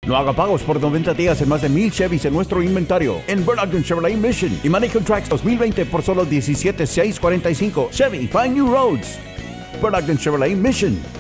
No haga pagos por 90 días en más de 1,000 Chevys en nuestro inventario. En Burn Ogden Chevrolet Mission y Mannequin Tracks 2020 por solo $17,645. Chevy, find new roads. Burn Ogden Chevrolet Mission.